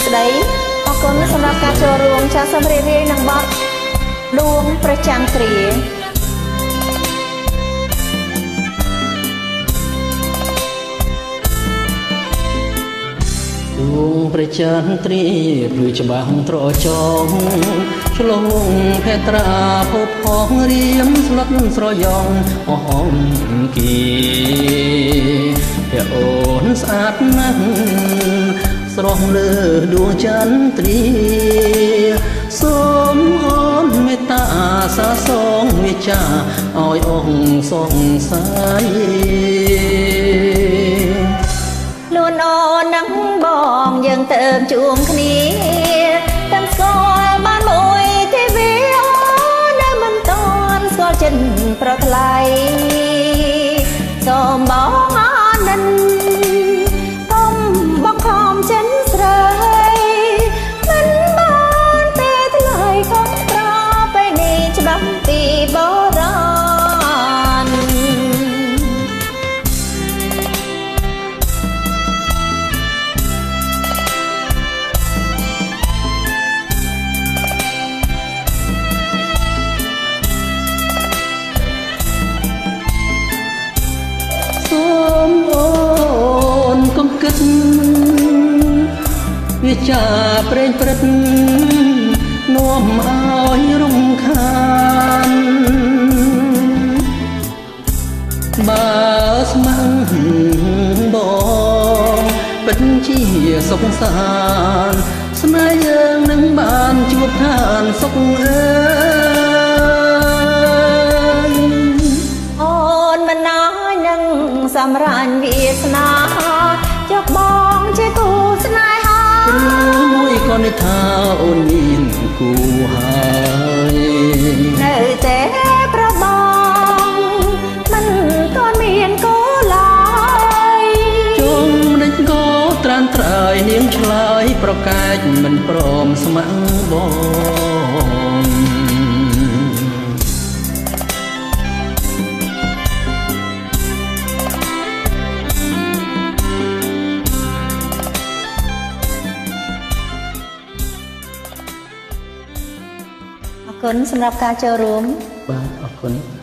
ស្ដីអរគុណសម្រាប់ការចូលរួមចាសសូមរីករាយនឹងបទដួងព្រះចន្ទ្រាដួងព្រះចន្ទ្រាភ្លឺច្បាស់ត្រចងឆ្លងភេត្រាភពផងរៀមស្លុតស្រយ៉ងអហមគីព្រះអូនស្អាតណាស់ស្រស់លើដួងចន្ទ្រាសូមអូនមេត្តាសាសងវិចាឲ្យអង្គសង្ស័យលួនអូននឹងបងយើងទៅជួមគ្នាទាំងស្គាល់បានមួយទេវានៅមិនតាន់ស្គាល់ចិនប្រថ្លៃសូមបងអនិនគុំបងខំចិនស្រីមិនបានពេលថ្លៃខំប្រពេលនេះច្បាស់ពីបរាណវាចាប្រេងព្រឹកនាំឲ្យរំខានបើស្មឹងបងពិតជាសុខសាន្តស្នេហ៍យើងនឹងបានជួបឋានសុខអើយអូនមិនណយនឹងសម្រាញ់វាសនាចុកបងជាគូស្នេហាមួយក៏នឹកថាអូនមានគូហើយនៅតែប្របងមិនទាន់មានគូឡើយជុំនឹងក៏ត្រានត្រើយនាងឆ្លើយប្រកែកមិនព្រមស្ម័គ្របងអរគុណសម្រាប់ការចូលរួមបាទអរគុណ